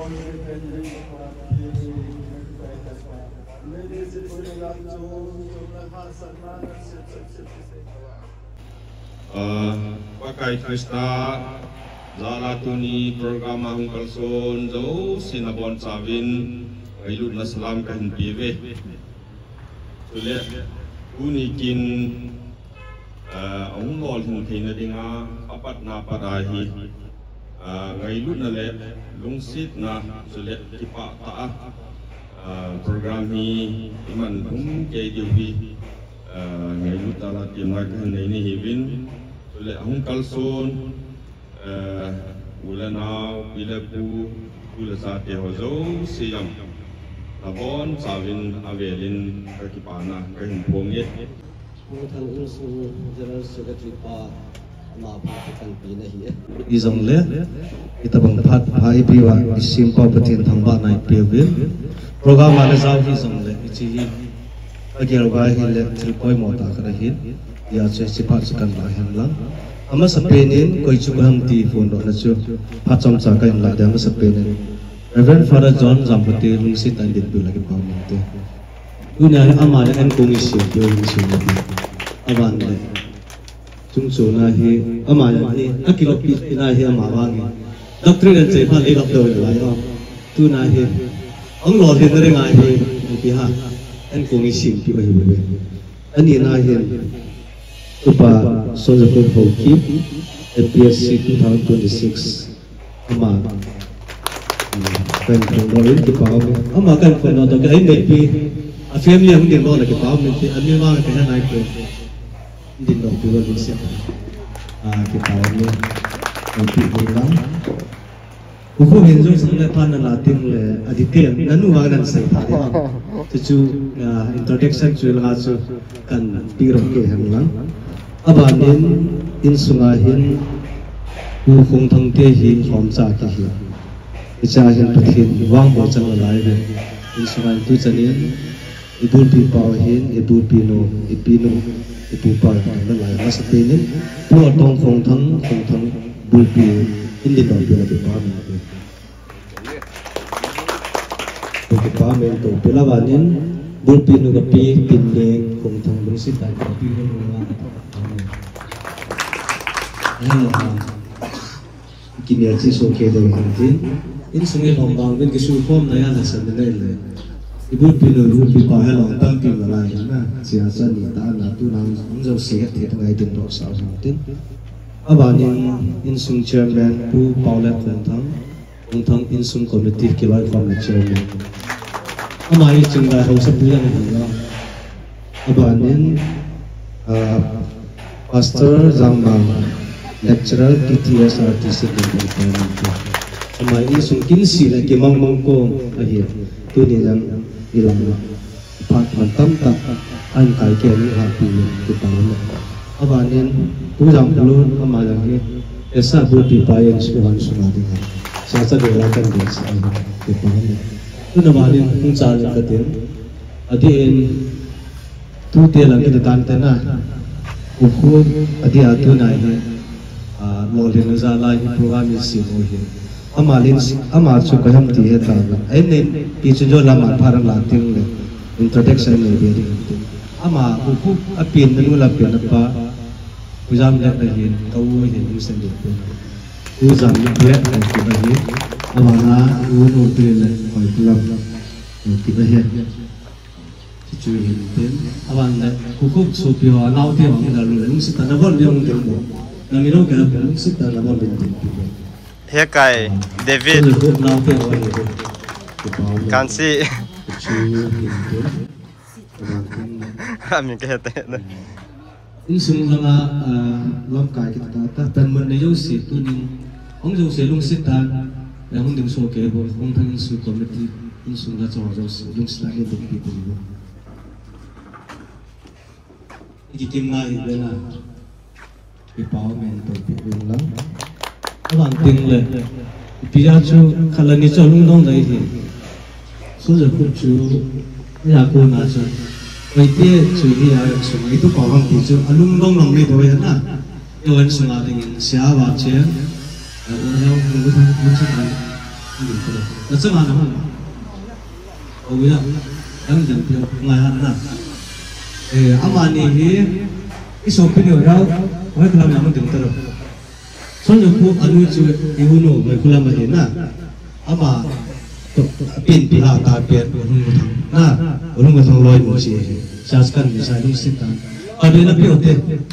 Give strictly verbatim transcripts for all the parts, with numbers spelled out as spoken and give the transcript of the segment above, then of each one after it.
Pakai Krista Zalatuni program Ahung Kalson Zo Sinabon Savin Ailut Naslam Kahin Pive Sulit Unikin Ahung Lol Hung Tina Dinga Apat Na Padahi Ailut Nale Lungsit Na Sulit Kipak Ta'ah program ni Iman Hung Jai Diwi Ailut Tala Timna Kahin Ini Hivin Sulit Ahung Kalson Ulanau, Bilapu, Ulasate Hozo, Siam, Labon, Savin, Avelin, Kakipana, Kahimpongit. Mutan Insu, General Secretary Pa, Mapakan Pina here. Isang le, kita bang pat pai piwa isim pa patin thamba nai piwil. Program ana zau isang le, ichi agil wa hi le tripoi mota karahin. Ya che sipat sekan lahan lang. Ama sepenin koi cukam ti phone do na chu pachom cha kai la da ama sepenin Reverend Father John Zampati lungsit an dit lagi pa mate una ama en kong isi yo isi na aban le chung chu na hi ama ni akilok pi na hi ama wangi doctrine che pha le gap do la yo tu na hi ang lo hin re ngai hi pi ha en kong isi pi oi be ani na hi Upa Sojapur Hoki A P S C twenty twenty-six Ama Kan Penorin Kipao Ama kan Penorin Kaya maybe A family ang din mo na Kipao Maybe Ang may mga kaya na ito Hindi na Piwa Lucia Kipao mo Ang piwa lang Upo hinjo sa mga panalating Aditya Nanuwagan sa itali Tuju Introduction Tuju lang aso Kan pirong kaya lang Abanin insungahin ukong tangtehi homsa kihi icahin pathin wang bo chang lai be insungahin tu chanin ibul pi pawahin ibul pino ipino ipu pa na lai mas penin pu tong phong thang phong thang bul pi indi do pi na pi pa mi pi pa me to pilawanin bul pino ga pi pinne phong thang bul sit tai pi no ma Kini aja so keda nanti, ini sungai lombang ben kesu form naya nasa menel. Ibu pino ibu pipa helong tangki malai na, siasa ni ta na tu nam angzau sehat he tangai tin dok sao santin. Abanin insung chairman pu Paulet Lentang, Lentang insung committee kilai form chairman. Amai cenggai hausa bulan ni. Abanin Pastor Zambang Lecturer P T S R T C Department. Sama ini sungkin si lagi mang mangko akhir tu ni yang hilang. Pat mantam tak an kai ke ni hapu kita mana. Abanin pujang belum amal lagi. Esa budi payen suhan sungai dengan. Sasa delakan desa kita mana. Tu namalin puncal katin. Adin tu dia lagi detan tanah. Ukur adi atu naik. Lolin zalai program isi mohi. Amalin amal cu kaham tihe tawa. Ene ijo lama parang lating le introduction le beri. Ama uku apin nenu lapin apa pujam le lagi kau ini usen le. Pujam le buat lagi lagi. Amana unu pil le koi pulam kita he. Cuci hinten. Aman le uku supio anau dia orang lalu lalu kita nabol dia orang demo. Namiro kaya pun sita nama binti. Hekai David Kansi. Kami kata. Ini semua lam kai kita kata dan menayu si tu ni. Orang jauh selung sita yang orang jauh kaya boleh orang tanya su komiti ini semua jauh jauh selung sita ni tu kita ni. Ini tim lain bela. Empowerment to people lang. Awan ting le. Biar tu kalau ni tu lung dong dah ini. Sudah kucu ni aku nak tu. Waitih tu ni ada semua itu paham tu. Lung dong lang ni tu ya na. Tuan semua dengan siapa je. Orang yang mengurus macam ni. nó sẽ mà nó ôi ya đang dần theo ngày hạn na eh amani hi isopin yo rao oi klam namun ding taro son yo pu anu chu ihuno mai kula ma he na ama pin pila ta pet ulung thang na ulung thang loi mo chi saskan ni sa dum sit ta ade na pi ote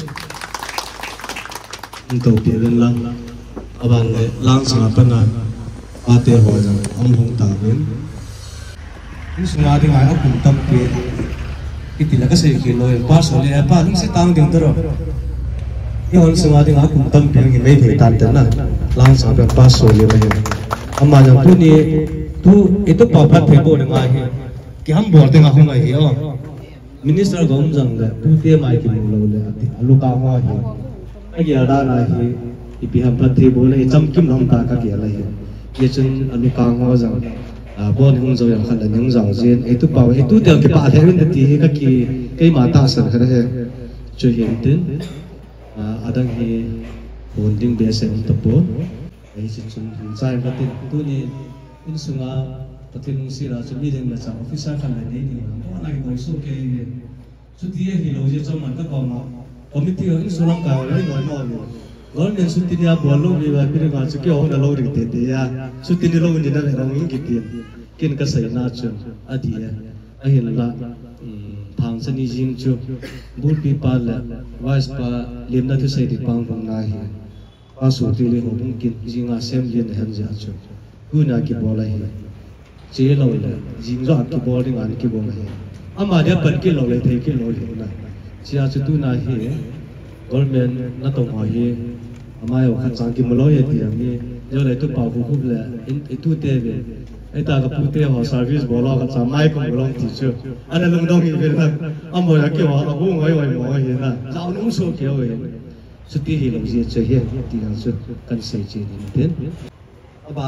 to pi len lang aban le lang sa pa na ate ho jang om hong ta ben in sunga ding ai akum tam pi itila ka se ki loi pa so le pa dum sit tang ding taro yon sunga ding akum tam pi ngi mai thei tan tan na lang sa pa pa so le mai ama jang tu ni tu itu papat phebo de ngai he ki ham bol te nga hong ngai he o minister gom jang le tu te mai ki lo le ati alu ka ho he agi ada na he ipi ham pat the bol le cham kim ram ta ka ki ala he ye chen alu ka ho jang a bon hung zo yang khan da nyang jang jen itu pa itu te ki pa the rin ti he ka ki kai ma ta san kha he chu hin tin adang he bonding base ta po ai chi chun sai ka tin tu ni in sunga patin sira chumi deng la cha officer khan la nei ni ma na ko so ke chu ti hi lo je chom man ta ko ma committee in sulam ka la ni noi mo ni government chu ti ya bol lo bi ba bi ga chu ke ho na lo ri te te ya chu ti ni lo ni na le rong in ki ti kin ka sai na chu adi ya a hin la thang sani jing chu bur pi pa la wise pa lim na thu sai di pang pang na hi pa su ti le ho bung kin jinga sem yen han ja chu kuna ki bola hi che lo le jing ro ki bol ding an ki bol hi ama de pan ki lo le thei ki lo le na chia chu tu na hi government na to ma hi ama yo kha chang ki mo lo ye ti mi yo le tu pa bu khu le in tu te ve ai ta ka pu te ho service bola ka cha mai ko lo ti chu ana lung dong hi ve na amo ya ki wa bu ngai wai mo hi na cha nu so ke we chu ti hi lo ji che hi ti ga chu kan sai che ni ten aba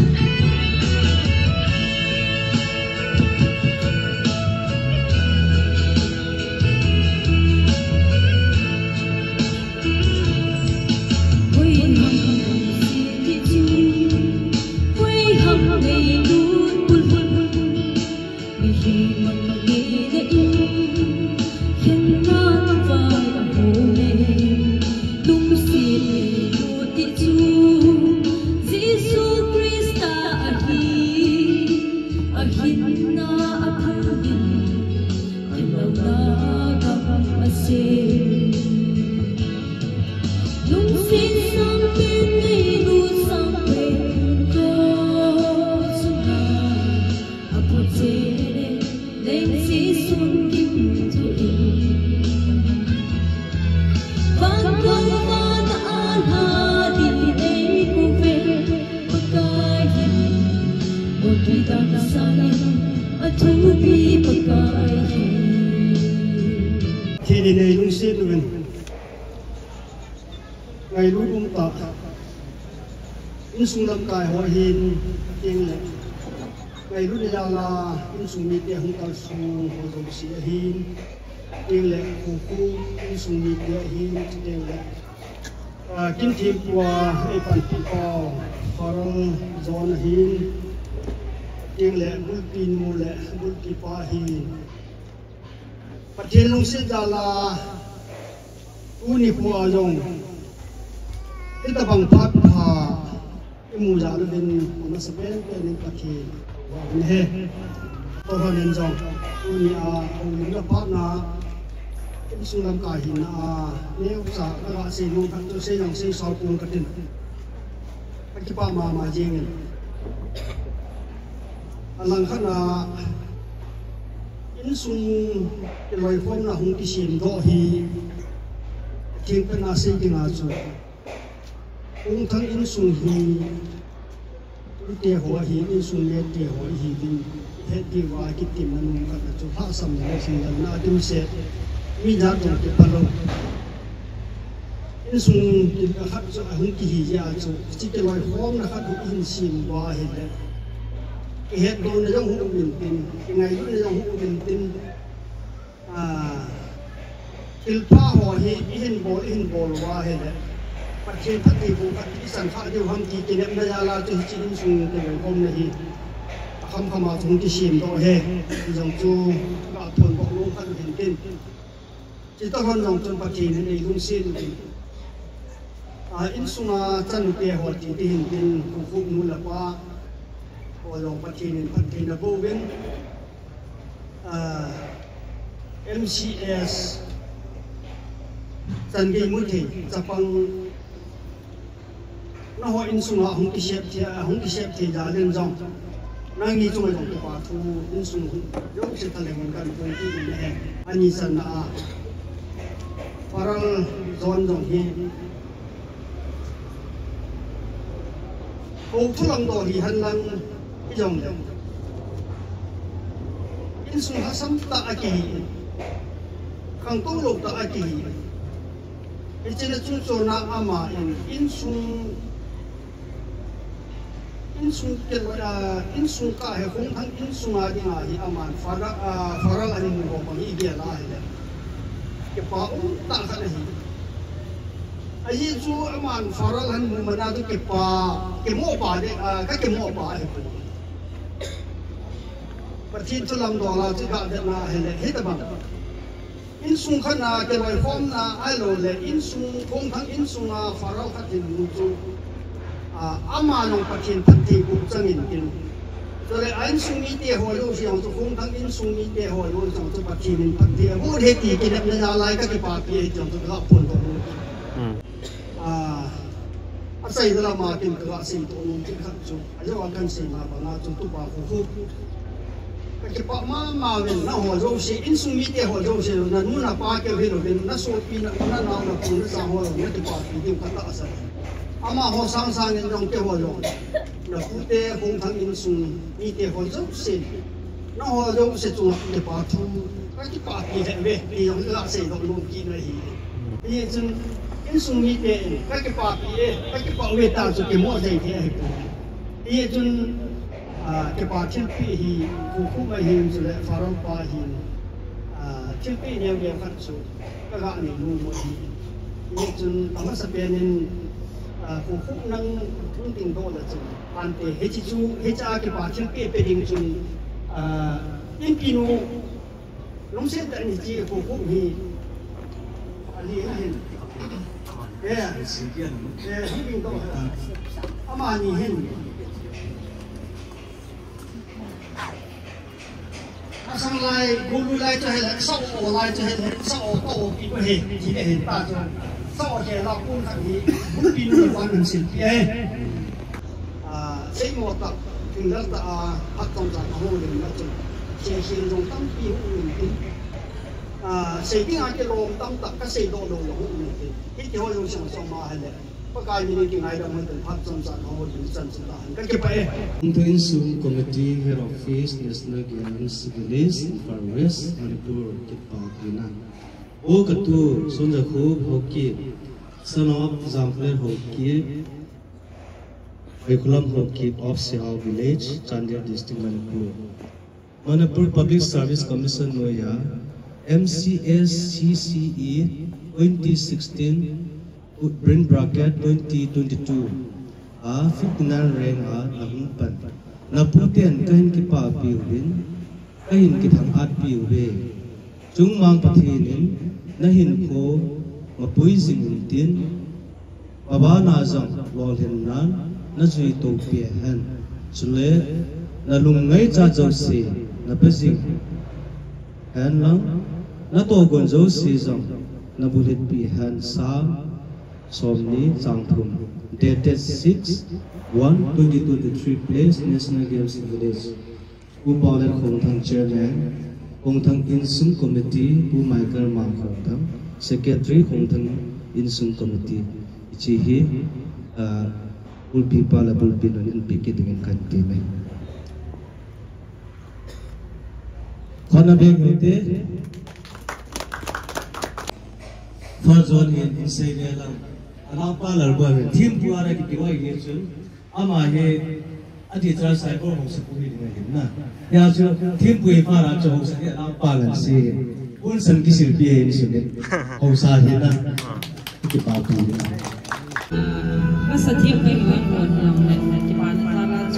thì này lung xếp luôn ngày lúc ông ta in sung lâm cài hoa hiền tiếng lệ ngày lúc này là in sung mi tiếng hung tal sung hoa dòng xì hiền tiếng lệ cô cô in sung mi tiếng hiền tiếng lệ kinh thiệp qua ai pan people farong zone hiền tiếng lệ bul pin mu lệ bul pipa hiềnประเทศลุงศิษย์ดาราอุนิพัวจงที่ตะบังพัดพาที่มูจารุเป็นมาสเปนเป็นประเทศวันเฮตัวเขาเดินจงอุนิอาอุนิละพัดนาที่สุนัขกาหินอาเนี่ยอุตสาหกรรมเสียงทั้งตัวเสียงเสียงสาวปูนกระดิ่งปัจจุบันมามาจริงอันหลังขณะin sung cái loài phong là hung tí xiêm đó hi thiên cái na xây cái na chu hung thang in sung hi in tia hoa hi in sung le tia hoa hi din hết đi qua cái tim nó nung cả chu phá sầm nó sinh ra na tim se mi giá trong cái palo in sung cái khát chu hung tí hi ya chu chỉ cái loài phong là khát in xiêm qua hi đấy cái hết đồ này giống hút bình tin cái ngày lúc này giống hút bình tin à il pa ho hi hin bol hin bol wa he de ปัจเจกพัฒน์บุปัจจิสันข้าเดียวหันที่เกี่ยมนายาลาจุจินสุงเกี่ยวกับนี่ คำขมาทงที่ชิมตัวเฮที่จงจูกาทนบอกลูกกันเห็นกินจิตตะวันจงจนปัจจัยในลุงสิ้นอ่าอินสุนาจันเปียหัวจิตที่เห็นกินคุกคุกนู่นละว่าพอลงปัจจัยในปัจจัยในบูเวนอ่า เอ็ม ซี เอส จันกีมุทิจะฟังน่าหัวอินสุนาหงที่เชฟที่หงที่เชฟที่จะเล่นจงนั่งนี่จงเป็นตัวปัทูอินสุนยกเสตเลมันกันตรงที่นี่เองอันนี้สันนาฟารัลโซนจงที่โอ้ทุลังตัวที่หันหลังที่จงอินสุนฮัสัมตะอากีขังตู้ลูกตะอากีอิจฉาจุนโซนาอามาอินอินสุนอินสุนเกิดว่าอินสุนก้าเหคงทั้งอินสุนอาดีงาฮีอามันฟาระฟาระอันนี้มันก็มันอีเดียลาเหเลยเก็บป้าอุ้มตากันเลยไอ้ยี่จูอามันฟาระอันมันมันน่าจะเก็บป้าเก็บหม้อป้าเด็กอ่าก็เก็บหม้อป้าเหรอประเทศทุลังดอลลาร์จะการเดินหน้าเหเลยเฮ้ยแต่บ้างอินสุนขนาดเก็บไว้ฟอร์มน่ะไอ้โลเลยอินสุนคงทั้งอินสุนอ่ะฟาระขัดที่มุจูอามาลงปัจจัยพัฒน์บุจังอินกินตัวเลยอินสุนีเดียหัวลูกที่เราจะคงทั้งอินสุนีเดียหัวลูกที่เราจะปัจจัยพัฒน์บุเฮตีกินแบบนั้นอะไรก็เก็บปากเยี่ยมจังตัวละคนตัวนู้นอ่าอาศัยตัวละมากินตัวละสิ่งตัวนู้นที่ขัดจุอาจจะว่ากันสิ่งมาบ้างจุดตัวปากคู่คู่ก็เก็บปากมามาเป็นน่าหัวลูกที่อินสุนีเดียหัวลูกที่เรานั้นนู่นน่ะปากเกี่ยวกับเราเป็นน่าสูบปีน่ะน่าหนาวน่ะคุณน่าสาวหัวเราเนี่ยเก็บปากปีเดียวกันละอาศัยอามาหัวสังสารเงินจงเกี่ยวหัวโยนแล้วผู้เตะคงทั้งอินสุนมีเตะหัวจุกสิน้าหัวจุกสิจุงเก็บปากทูก็ที่ปากปีเห็นเว้ยปียังละเสียดอกลูกกินเลยนี่จึงอินสุนมีเตะก็เก็บปากปีก็เก็บปากเวทตาจุกเก็บหม้อใจเตะนี่จึงอ่าเก็บปากเชื่อปีฮีคู่คู่มาฮีสุดเลยฟาร์มปาฮีอ่าเชื่อปีเนี่ยเดียวกันสุดก็การนี่รู้หมดนี่จึงทำให้สเปนนี่คู่คู่นั่งทุ่งติงโตเลยจุอันเตะเฮจิจูเฮจ้าเก็บปากเชื่อปีเป็นดิงจุอ่าอินกินูลงเส้นแต่นี่จีคู่คู่ฮีอันนี้เห็นเอ๊ะเอ๊ะที่ติงโตอามานี่เห็นสังไลกูรู้ไลจะเห็นสังโอไลจะเห็นสังโอโตปีก็เห็นที่เห็นตาจนสังโอเห็นเราพูดทันทีปีนี้วันหนึ่งสิบปีอ่าเซ็งหมดตัดถึงแล้วแต่พักตรงจากหัวเดินมาจนเชียร์เชียร์ลงตั้งปีหนึ่งปีอ่าเสียที่งานจะลงตั้งตักก็เสียโดนลงหัวหนึ่งปีที่ที่ว่าลงส่งส่งมาให้เลยประกายมีในที่ไหนเราไม่ถึงพักตรงจากหัวเดินสันสุดท้ายก็เก็บไป Untuk Insum Committee Head Office National Games Village Far West Manipur Kitpakina O Katu Sonjakhu Hoki Son of Zampler Hoki Curriculum Hoki of Sehau Village Chandigarh District Manipur Manipur Public Service Commission Noya M C S C C E twenty sixteen Bring Bracket twenty twenty-two a fifty-nine rank a lahung pan na putian kahin ki pa piuhin kahin ki thang at piuhe chung mang pathinin na hin ko mapui jing tin baba na jang wal hin nan na jui to pi han chule na lung ngai cha jau si na pejing han lang na to gon jau si jang na bulit pi han sa somni changthum dated six one twenty twenty-three place National Games Village Upalar Khongthang Chairman Khongthang Insum Committee Bu Michael Ma Khongthang Secretary Khongthang Insum Committee ichi hi ulpi pala bulpi non ulpi ki dengan kanti mai khana beg hote fazon in insai lelam Anak palar buat tim puara di bawah ini tu, ama he adi terus saya pun harus sepuluh dengan hina. Ya tu tim puai para jauh saja anak palar si, pun sen kisir biaya ini sudah, harus hina kita pakai. Masa tiap kali orang orang di mana cara tu,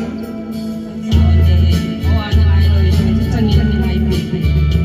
so orang lain orang itu canggih ni lain lain.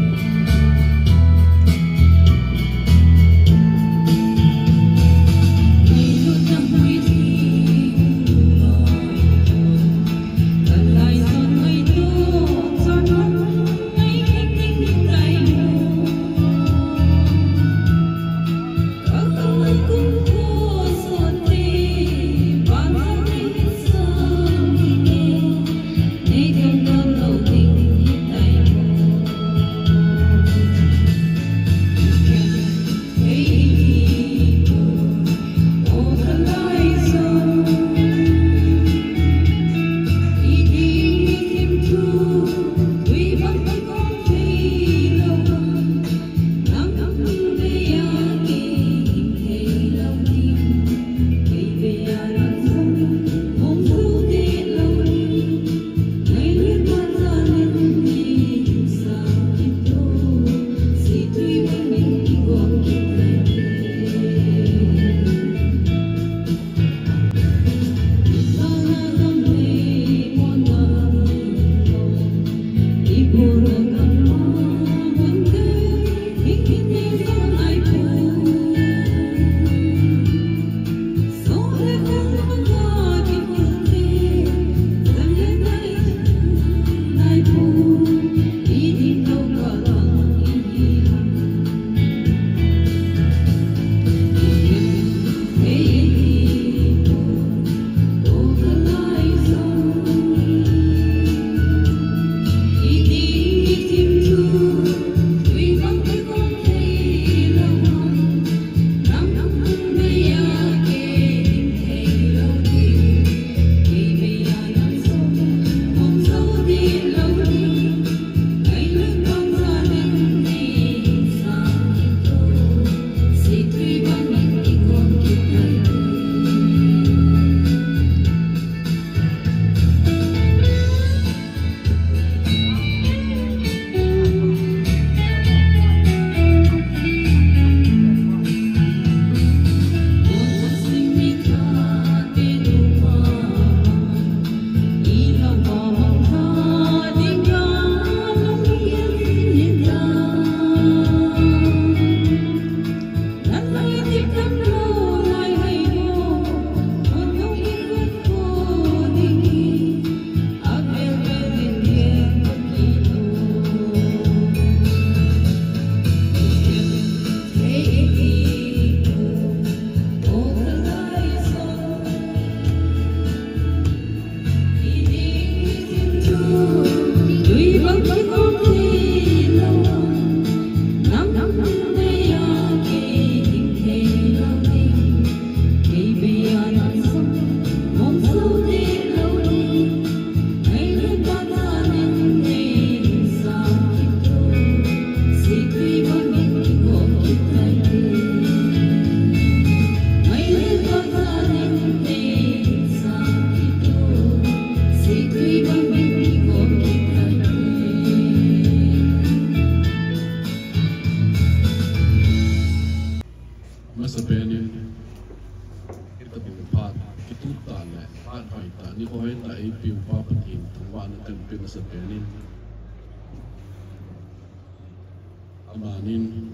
Amanin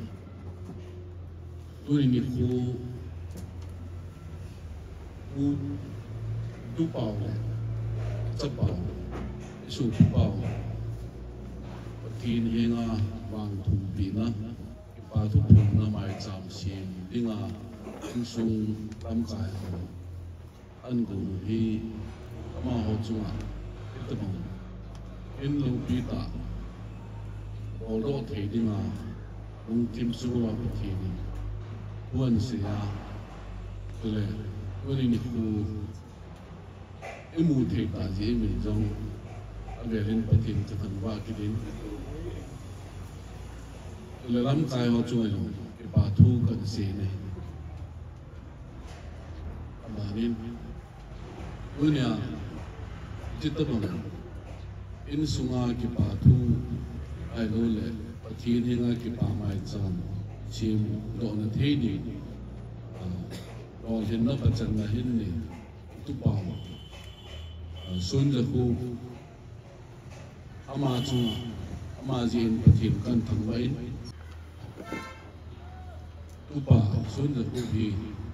turing itu ku tu pau cepau su pau tin hinga wang thum pina pa tu thum na mai cham sim dinga sung tam kai an gu hi ma ho chunga tabang in lo pita Although trading a long team sugar opportunity, one say, when in who immutate as the image on a very important to convert it in. The Lam Kai or Join, about two can say, Amanin, when you are Jitaban in Sunga Kipatu. I know that, but he didn't like it by my son. She don't attend it. còn hiện nó bắt chân là hiện này tu bảo xuân giờ khu ama chu ama zin pathin kan thang vai tu pa xuân giờ khu hi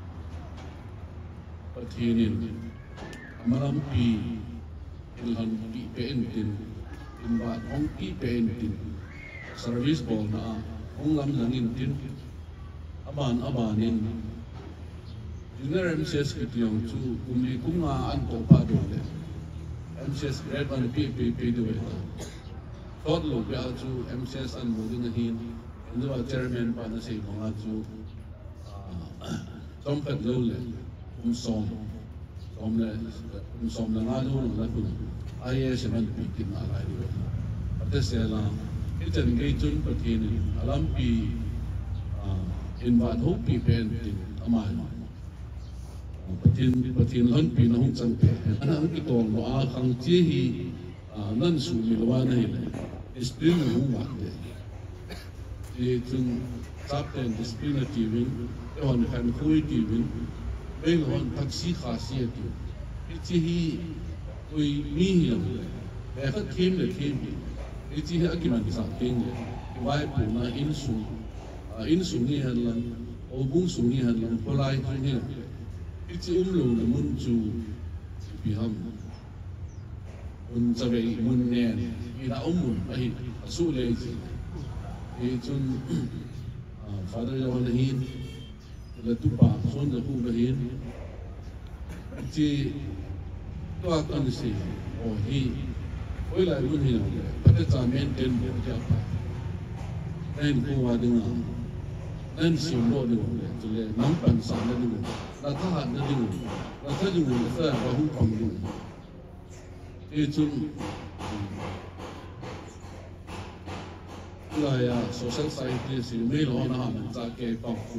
pathinin amaram pi ilhan pi pen tin in ba ong pi pen tin service ball na ong lam langin tin aban abanin junior M C S kitiong chu kumli kunga an to pa do le M C S grade one P P P do it thought lo ya chu M C S an mo ding hin ndo a chairman pa na sei mga chu tom phat lo le um som som le um som la nga lo la ku ai es man pi kin a lai do ate se la kitan ge chun pathin alam pi in ba ho pi pen tin amai pathin pathin lan pi na hong chang pe ang ki tong lo a khang chi hi nan su mi lo wa nei discipline hong wa de e chung tap ten discipline ti win e hon kan khui ti win be hon tak si kha si ti chi hi ui mi hi be kha kim le kim e chi ha ki man sa king wai pu na in su in su ni han lan o bung su ni han lan polai tu ni it's umlo na mun chu biham un sabe mun nen ida umun ahi su le ji e chun father ya wan hin la tu pa son da ku hin ji to kan si o hi oi la mun hin pa ta cha men ten bo ja pa nen ku wa ding nen sim lo ni tu le nam pan sa na ni là ta hạt nó đi ngủ là ta đi ngủ là ta vào hung phòng ngủ thì chung là social science thì mấy lo nó hàm ra cái bao phủ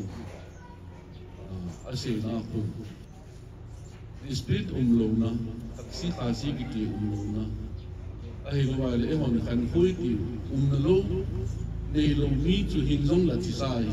ở xí na phủ the spirit um lo na taxi taxi cái gì um lo na ai lo vậy là em hỏi khăn khối kiểu um na lo này lo mi chu hình dung là chỉ sai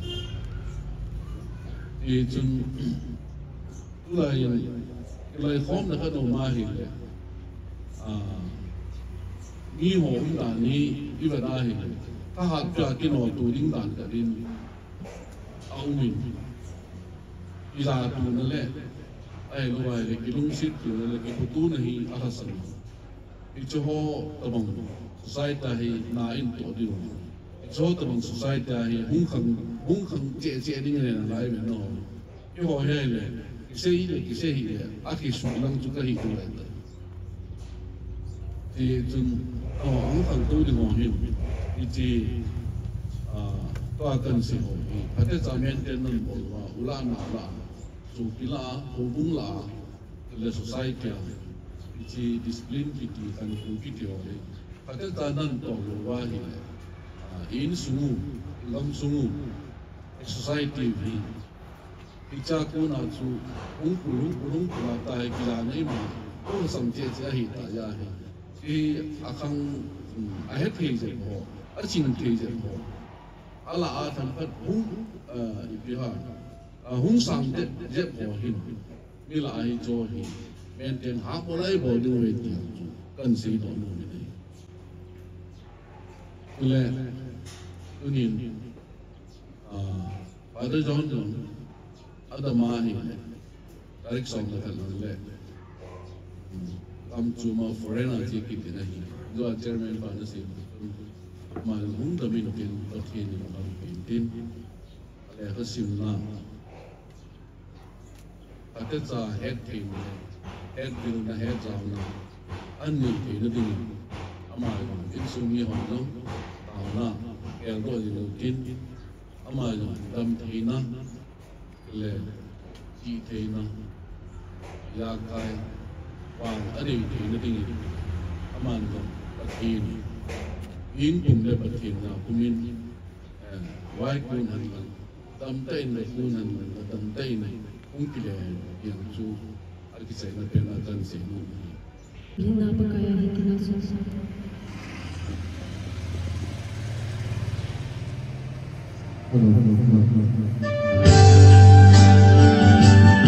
thì chung lại lại khom là cái đồ ma hi à nghi hồ cũng là ni đi vào đây ta hạt cho cái nồi tủ đinh đàn cả đi ao mình đi ra tủ nó lẹ ai lo vậy cái lung xít tủ là cái tủ này hi à san cái chỗ họ tập bằng society hi na in tổ đi chỗ tập bằng society hi hung khăng hung khăng chế chế đi này là lại bên nó cái họ hay là cái gì đấy cái gì đấy à cái số lượng chúng ta hiểu được thì chúng họ hung khăng tôi đi ngồi hiểu thì à tôi cần sự hội phải thế cho nên tên nó bảo là ula na la chủ kỹ là hồ bung là là society thì discipline thì cần cũng kỹ điều đấy phải thế cho nên tổ lo hi in sungu lam sungu society vi picha ko na chu ung pulung pulung pula ta hai kila nei ma ko sam che che hi ta ya hi ki akhang a he thei je ho a chin thei je ho ala a tham phat hung i pi ha hung sam de je ho hin mi la hi cho hi men ten ha ko lai bo du we ti kan si do no ni le unin à tới john john ở đâu mà hi direct song là thằng lệ am chu ma foreigner chi kit na hi do chairman pa na si ma hung da min kin pa thin ni ma tin le ha sim na ate cha head team head bill na head jaw na an ni thi na ding ama in su mi hon no ta na el do ni lo tin ama dam thi na le chi thi na ya kai wang ani thi na ding ama no pathin in kum le pathin na kumin wai kun han dam tai na kun han dam tai na kung kile yang chu arki na pena tan se no Gina pakaya hitina sosa. Hello, hello, hello, hello.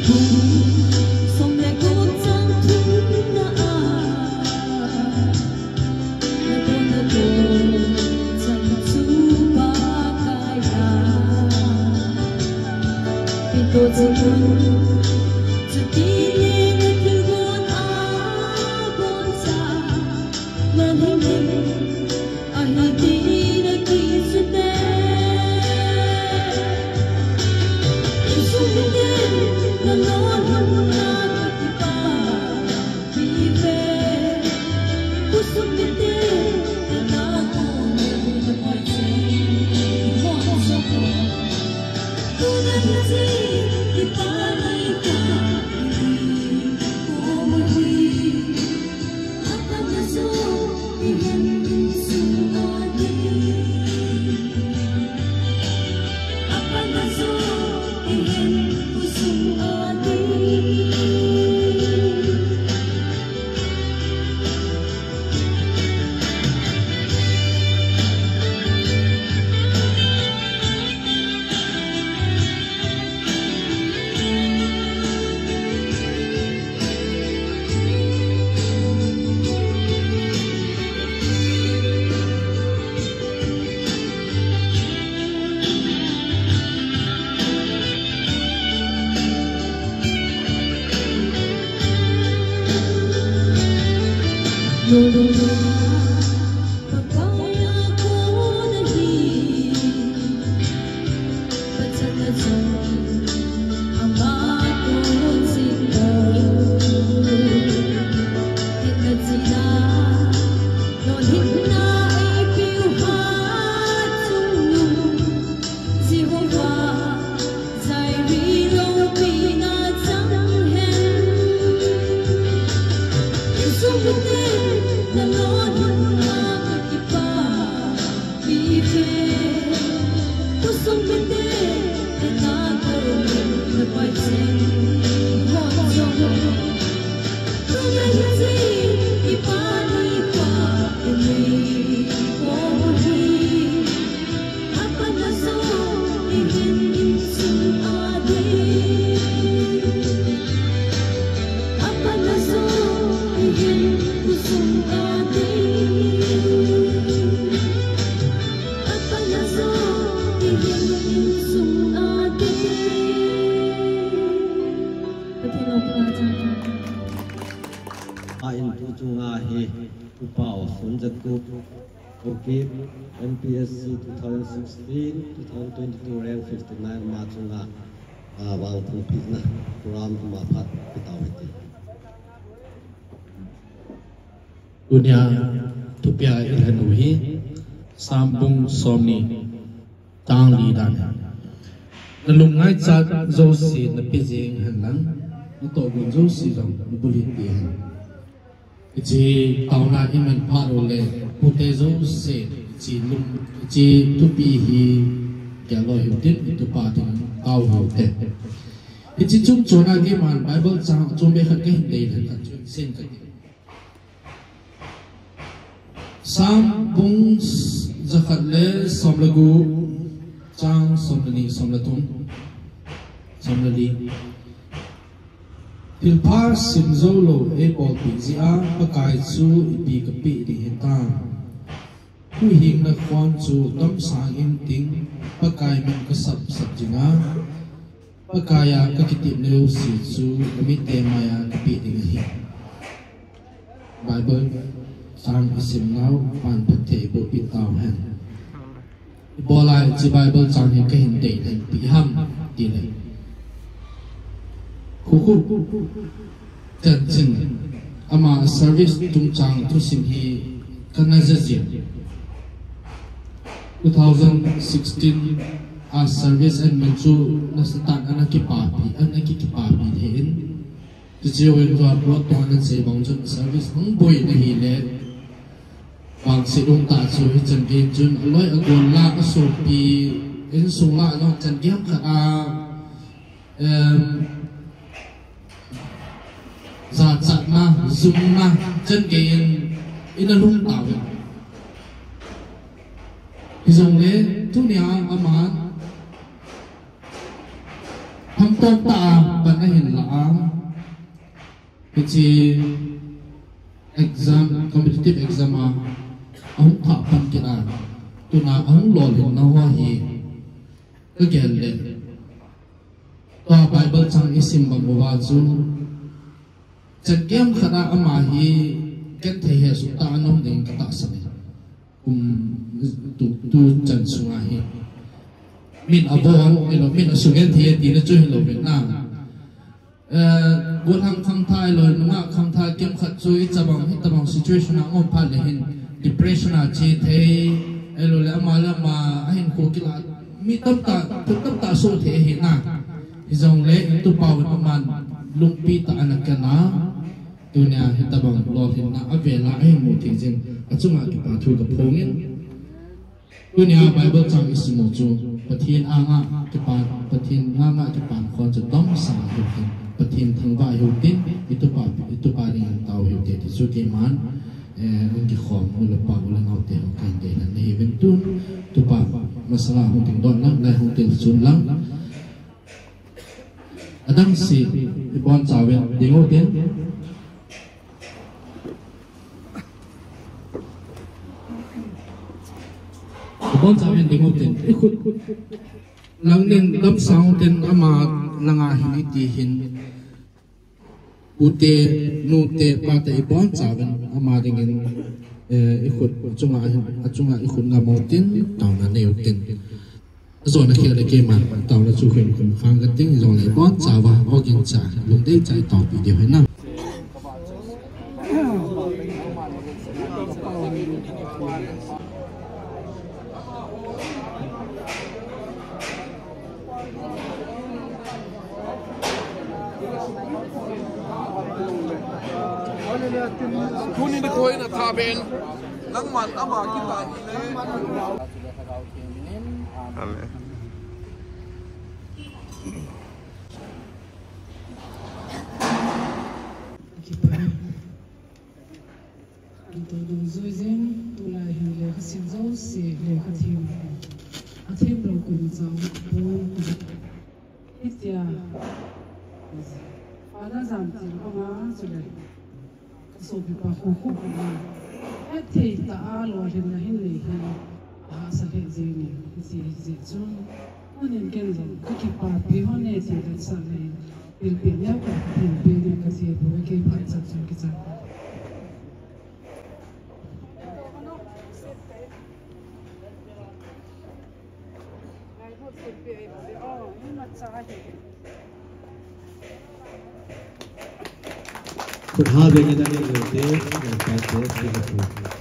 M P S C twenty sixteen twenty twenty-two rank fifty-nine Machunga Wang Thung Pizna Ram Mapat Pitawati. Dunia tupia ilhanuhi sambung somni tang li dan. Nalungai chat zosi na pizing hanlang to gun zosi jong bulit bihan. Ji tauna iman parole pute zosi ji lum ji tupi hi galo himtit tu patin kau hote. Ji chung chona ge man Bible chang chombe khat ke hindei than chun sen ka. Sam bung zakhat le somlagu chang somlani somlatum somlali Pilpar simzolo e pol pizia pakai chu ipi kapi di hita hu hing na kwan chu dam sang in ting pakai man kasap sap jinga pakaya kakitip leu si chu kami temaya kapi di hi Bible sang isim nau pan pate bo pitaw han bolai chi Bible chang hi ka hin dei le pi ham ti le Kuku Tadjin Ama service tung chang tu sim hi kanazazin twenty sixteen a service and manchu nasatan anaki papi anaki ki papi hin tu jiwen wa bro to an se bang chun service hung boy na hi le bang se ung ta chu hi chan ge chun loi agon la ka so pi in sung la no chan ge kha a um za chặt na zoom na chân cái in in lung tàu thì dùng để thu nia ama thằng tôn ta bạn ấy hiện là cái gì exam competitive exam à ông thọ phần kia à tôi nói ông lột hiện nó hoa hi cái gì đấy toa Bible sang isim bằng một chú chân kiếm khara ama hi cái thể hiện sự ta nông đến cái ta sanh um tu tu chân sung hi min abong ilo min asugen thi ti na chu hi lo Việt Nam buat hang khang thai lo nga khang thai kem khat chui chabang hi tabang situation ang om phal hin depression a chi thei elo le ama la ma a hin ko kila mi tam ta tam ta so the hi na hizong le tu paw ta man lumpi ta anakana dunia hi tabang lo hin na avela ai mu thi jing achunga ki pa thu ka phongin dunia Bible chang ismo chu pathin anga ki pa pathin anga ki pan khon chu dom sa hi pathin thangwa hu tin itu pa itu pa ri tau hu te ti chu ke man eh un ki khom hu le pa hu le ngau te ho kan te na nei ven tun tu pa masala hu ting don lang lai hu te chun lang adang si ibon chawen dingo ten ibon chawen dingo ten ikhut lang ning dam sang ten ama langa hin ti hin ute nu te pa te ibon chawen ama dingin eh ikhut chunga achunga ikhut nga motin taw na neu ten zona kia le ke man taw na chu khin khum khang ga ting zona le bon chawa o gen cha lung dei chai taw pi de hai na Kunin de koi na taben nang man ama kita ni le Amen. Tôi đồng dối dên, tôi là hình lệ khá xin dấu xỉ lệ khá thêm. À thêm đầu cùng dấu bốn. Ít tìa. Phá đã giảm tiền không á, rồi lại. Các số bị bà khổ khổ của mình. Hết thì ta lo hình là hình lệ hình. À, sẽ hệ dễ nè, dễ dễ chung. Nó nên kênh rằng, các kịp bà bí hoa nè thì đã sẵn này. Biểu biểu nhé, biểu biểu nè, các dễ bố cái phát sẵn chung cái chẳng. Could have any other day and pass the food.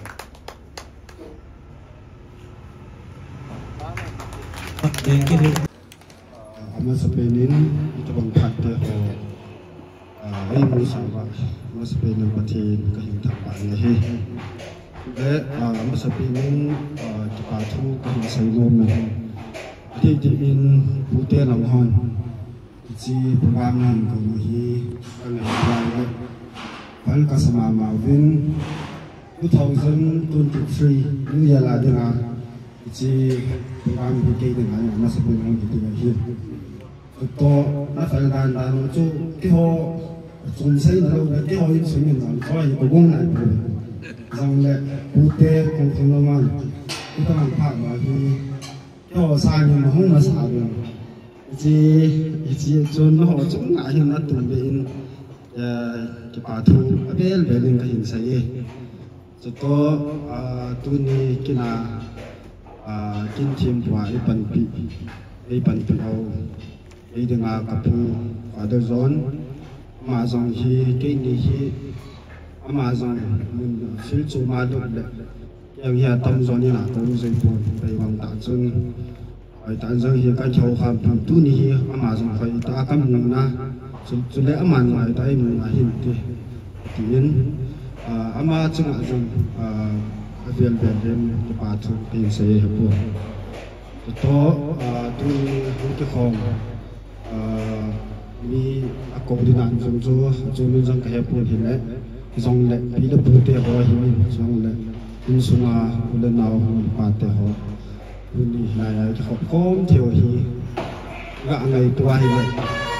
Ama sepenin itu bangkat dia oh, ini musawa. Ama sepenin patin kahing tapan lehi. Le ama sepenin cepatu kahing sailom lehi. Di di in putih langhon. Ji pengangan kemuhi pengangan. Hal kasama mawin two thousand twenty-three New Year lah dengan ji pengangan pergi dengan ama sepenin gitu lehi. Ito na phải đàn đàn chú cái họ trồng xây là đâu cái họ những sự như là có những cái công này rằng là quốc tế không không đâu mà chúng ta làm phạt mà thì cái họ sai nhưng mà không là sai được chỉ chỉ cho nó họ chống lại nhưng nó tụi bên cái bà thu ở bên bên lên cái hình xây cho to tụi này cái là kinh nghiệm của cái phần bị cái phần phần đầu đi đường à cặp ở đời zone mà dòng hi cái này hi mà dòng mình sử dụng mà được yang hiện tâm zone như là tâm dây buồn về vòng tạ chân ở tạ chân hi cái châu kham tham tu ni hi mà dòng phải ta cắm mùng na cho lẽ mà ngoài tay mùng là hiện thì tiền à mà chung là dùng à viên viên viên cái bà thu tiền sẽ hợp buồn to à tu cái phòng mi ako di nan jong jo jong jong ka hepon hile jong le pi le pute ho hi jong le in sunga le naw pa te ho ni na ya ko kom theo hi ga ngai tua hi le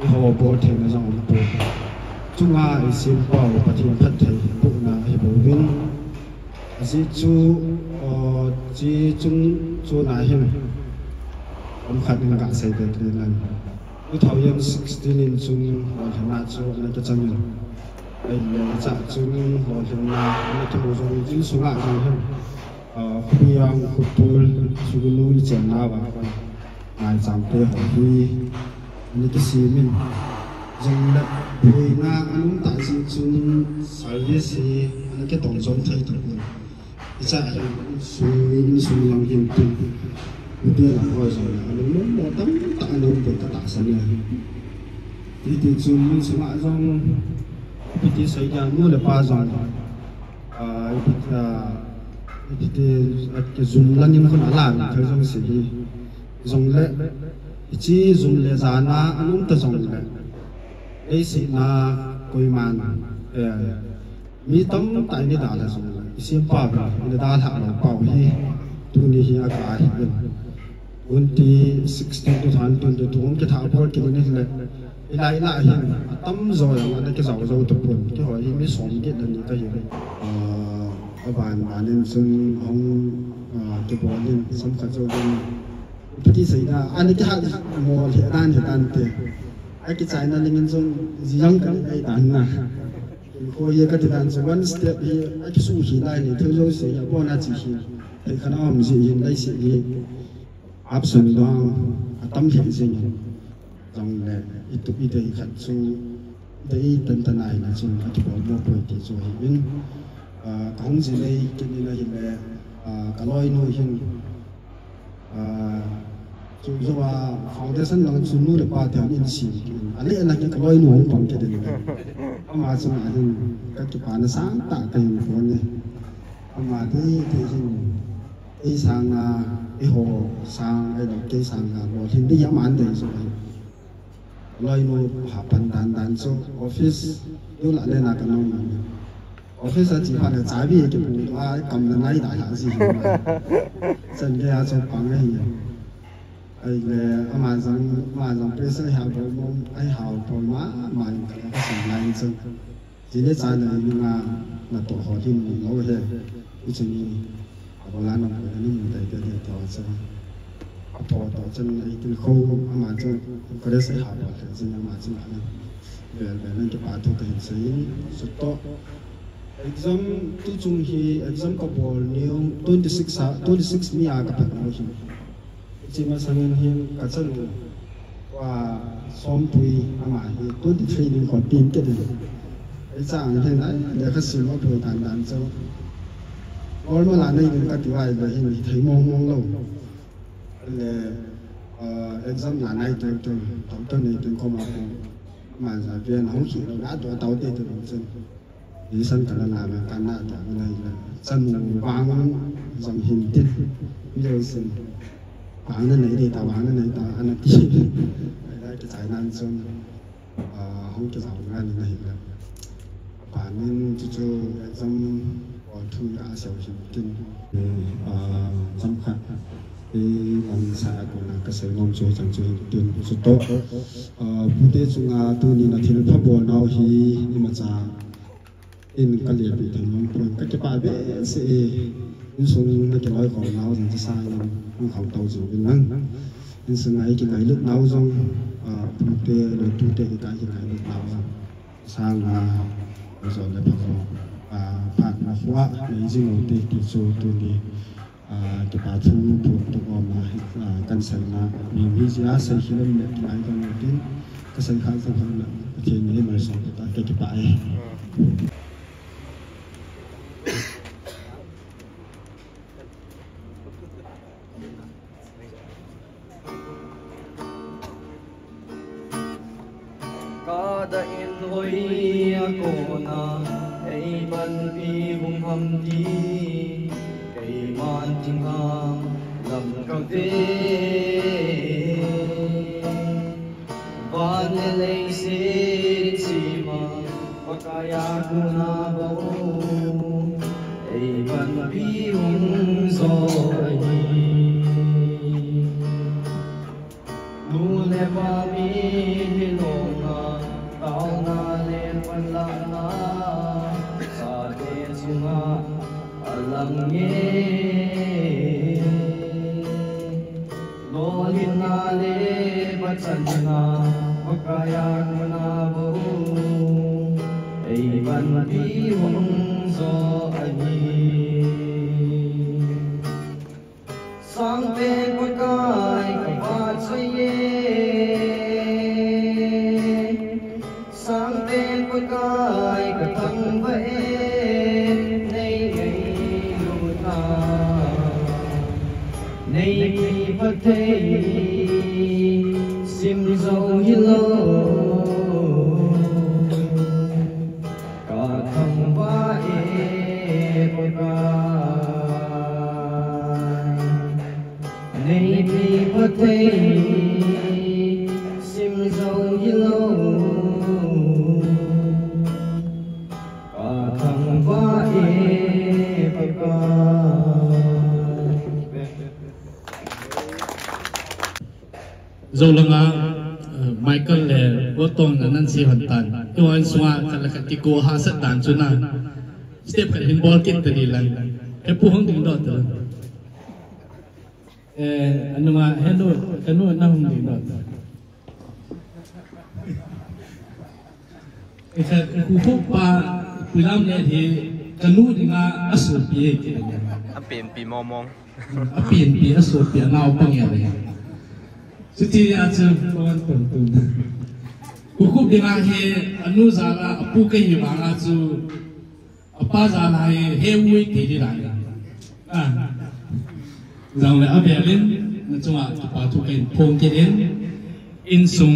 hồ bộ thì nó dòng bộ chúng ta xin bảo và thiên phật thầy bộ là bộ viên chỉ chú chỉ chúng chú này hiện ông khát nên cả xây được nên là cứ thầu yên sixteen in chúng hoàn thành là chú là cái chân mình đây là trả chúng hoàn thành là cái thầu dùng chính số lại rồi hơn khi ông cụ tôi chú nuôi chèn nào và ai chẳng thể hỏi đi những cái gì mình dùng đất vì na anh tại sao chúng service anh cái tổng giống thay đổi cái sao suy suy lòng hiểm tình bây giờ là coi rồi anh muốn bỏ tấm tại anh được tất cả sẵn này thì thì chúng mình sẽ lại trong thì xảy ra mua được ba rồi à thì thì cái dùng lần nhưng không làm theo trong sự đi dùng lệ chỉ dùng lệ giá na anh cũng tự dùng lệ ấy sự na coi màn mi tấm tại đây đã là dùng lệ xem bảo người ta thạo là bảo hi tu ni hi aka hi twenty sixteen to twenty twenty cái thảo bor cái này là lại lại hi tấm rồi anh cái giàu giàu tập quần cái hỏi hi mới sống cái lần này cái gì các bạn bạn nên xin ông cái bộ nên sống khá cho nên cái gì đó anh cái hạt mồ hiện đang hiện đang tiền ai cái trái nó lên xong riêng cái này đàn na coi như cái đàn số one step thì ai cái số hiện đại này theo dõi sẽ có na chỉ hiện thì khả năng làm gì hiện đại sẽ đi áp dụng đó tâm hiện gì trong này ít tụi ít thì khẩn số đấy tận tận này là trong cái bộ mô phổi thì rồi nhưng không gì đây cho nên là hiện tại cả lối nuôi hiện chúng tôi là foundation là chúng nuôi được ba theo nhân sĩ anh ấy là cái lối nuôi bằng cái đấy mà chúng ta thì các cái bạn sáng tạo cái phần này mà thì thì cái sang cái hồ sang cái đầu cái sang là một thiên địa giảm ăn đấy rồi lối nuôi hợp bàn đàn đàn số office yêu lại đây là cái nông office chỉ phải là trái vì cái bùn hoa cầm lên lấy đại hạng gì chân cái cho bằng cái gì ấy là mà rằng mà rằng bây giờ học bộ môn ấy học bộ má mà cái sự này chân chỉ để trái này nhưng mà là tổ hợp thì mình nói về cái chuyện gì bộ lá nó phải nên mình để để tổ chân tổ tổ chân ấy cái khâu mà chân cái đấy sẽ học được cái gì mà chân là về về nên cái bài thuộc hình sẽ rất tốt exam tu chung hi exam ka bol new twenty-six twenty-six mi a ka pat mo hi chi ma sanin hi ka chan wa som pui ama hi twenty-three ni ko tin ke de ai chang hen ai de ka sil mo pui tan dan cho ol ma la nei ni ka ti wai de hi thei mong mong lo le exam la nai tu tu tổng tên này tu ko ma ko ma za viên hong hi đã to tao te tu chân lý sân cả là làm cán nạn cả cái này là chân vàng dòng hình tiên bây giờ vàng cái này thì tao vàng cái này tao ăn là gì đây cái trái nan sơn không cái dòng cái này là bản nên cho cho dòng còn thui đã xẻo hình tiên dòng khác cái lòng xã của là cái sự nông chơi chẳng chơi tiền rất tốt bút tết chúng tôi nhìn là thiên pháp bồ nào thì nhưng mà cha in cái liệt bị thành những phần các cái bài vẽ sẽ in xuống cái cái lốiของเราถึงจะสร้างมันของเตาสู่เป็นนั่งin xuống ấy cái này lúc nào trong bút tê rồi tu tê cái cái này lúc nào sang rồi là bắt đầu phạt mà khóa lấy riêng đầu tiên thì số tôi đi cái bài thu thuộc tôi gồm là căn sở là mình nghĩ giá sẽ khi lên được cái này đầu tiên cái sở khác trong phần là thì như mà xong cái cái bài da in hoi ko na ei ban pi hum ham di kei man ting ha lam ka ve van le se chi ma pakaya kuna bo ei ban pi hum zo ni nu le ba mi lo na tao na le pan la na sa te sunga alang ye lo hin na le bachan na wakaya na bo ei ban pi hong so ani sang pe pakai ka chaye sang pe pakai ka thang ve nei nei lu ta nei ki pathei sim zo hi lo ka thang va e pakai nei ki pathei sim zo hi lo ka thang va e Zolanga Michael le Otong nan si hantan tuan swa kala kati ko ha sa tan chuna step kan hin ball kit tadi lang e pu hong ding dot eh anu ma hello kanu na hong ding dot e sa ku pu pa pulam le thi kanu dinga asu pi ke ne a pen pi mo mong a pin pi asu pi ngau pang ya le Suci aja kawan tentu. Hukum dengan he anu zala apu ke hi bang aja apa zala he he wui tiri lagi. Ah, zang le abelin cuma apa tu ke pong kirin insung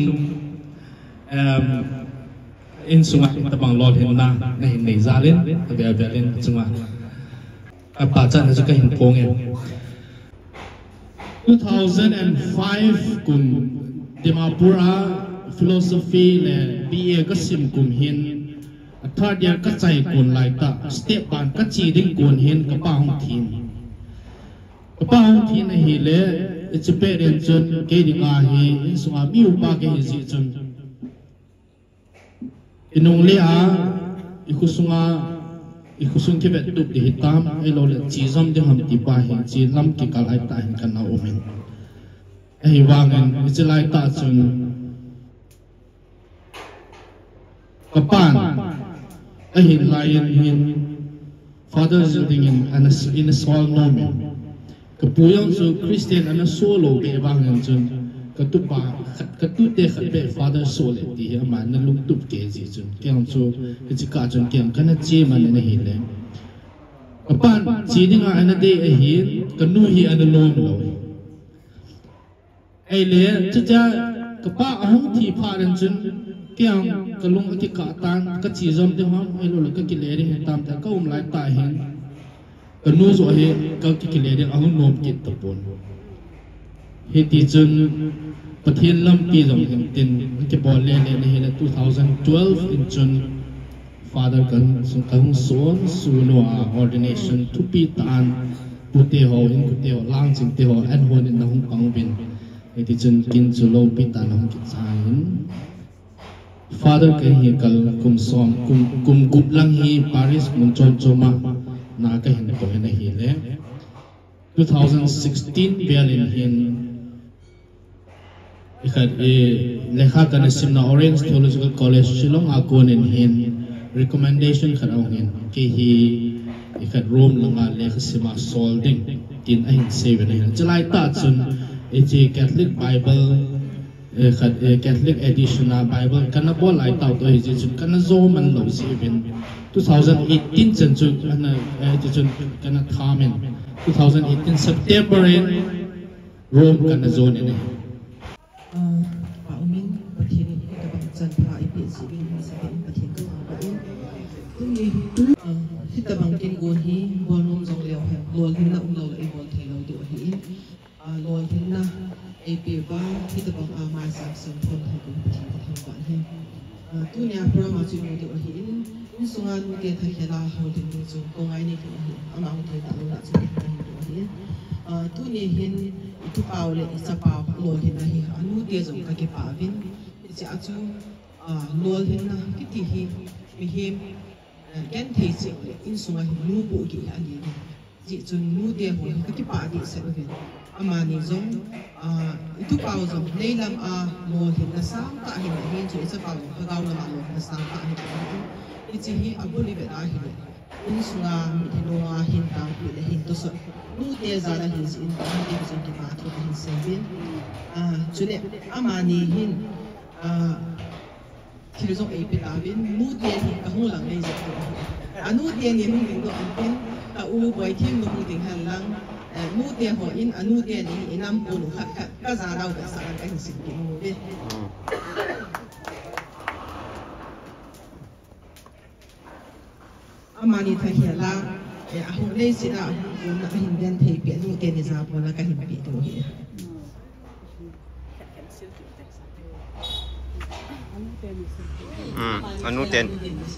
insung kita bang lord henna nahi nahi zalin abel abelin cuma apa cana juga hin pong ya. two thousand five kun Dimapura philosophy le B A ka sim kum hin third year ka chai kun lai ta step ban ka chi ding kun hin ka pa hong thin ka pa hong thin hi le it's a parent chun ke ding a hi in sunga mi u pa ke hi ji chun inong le a ikusunga ikusung ke bet tup di hitam elo le chizam de ham ti pa hin chi lam ki kal ai ta hin kan na omen ai wangan it's like ta chun kapan ai hin lion hin father zilding in an in a small moment kapuyang so Christian ana solo be wangan chun katupa katute khatbe father soul ti ha man na lung tup ke ji chun kyang so chi ka chun kyang kana chi man na hi le kapan chi dinga ana de a hi kanu hi ana lom lo ai le cha kapa ahong thi pharan chun kyang kalung ati ka tan ka chi zom de ham ai lo ka ki le ri tam ta ka um lai ta hin kanu zo he ka ki le ri ahong nom ki ta pon he ti chun pathian lam pi zong tin ke bol le le ne hele two thousand twelve in chun father kan sung kang son suno ordination to pi tan pute ho in pute ho lang ching te ho an hon in hong pang bin he ti chun kin chu lo pi tan hong ki chain father ke hi kal kum som kum kum gup lang hi paris mun chon choma na ka hin ko ne hi le twenty sixteen belin hin ikat e lekha kan simna Orange Theological College Shillong akon in hin recommendation khat ong hin ke hi ikat Rome langa lekha sima solding tin a hin seven hin chalai ta chun e che Catholic Bible e khat e Catholic edition na Bible kana bol lai tau to hi chun kana zo man lo seven twenty eighteen chen chu kana e chun kana thamen twenty eighteen September in Rome kana zone in Paumin pathian ni ka bang chan pha I P C bin sa bin pathian ko ang ba in tuni hita bang kin gon hi bonom jong leo he lol hin na um lo la I bol the lo do hi a lol hin na A P ba hita bang a ma sa sam thon ha ko pathian ko thang ba he tu nya pra ma chu mo do hi in in sungan ke tha khela ho din chu ko ngai ni ko hi ang ang thai ta lo la chu hi do hi tu ni hin tu pau le sa pau lo hin na hi anu te zong ka ki pa vin cha chu lol hin na ki ti hi mi him gen thei chi in sunga hi nu bu ki ani ji chun nu de ho ka ki pa di sa vin ama ni zong tu pau zong nei lam a lo hin na sang ta hin na hin chu sa pau ka gao na lo na sang ta hin ki chi hi abu li be da hi in sunga mi lo a hin ta pi le hin to so nu te za la hin in ta hin zong ki pa to hin se bin a chu le ama ni hin a thì giống ấy bị đào biến nút tiền thì cả ngô lăng này rồi, à nút tiền thì mình được ăn tiền, à u bồi thêm được một tiền hàng lăng, nút tiền họ in, à nút tiền thì năm bốn khát khát, các gia đâu cả sáng cái hình sinh cái ngô đi. À mà đi thay hiện là, à hôm nay sẽ là hôm nay hình nhân thì biển nút tiền thì sao, hôm nay cái hình bị đồ hiện. Hmm, anu ten.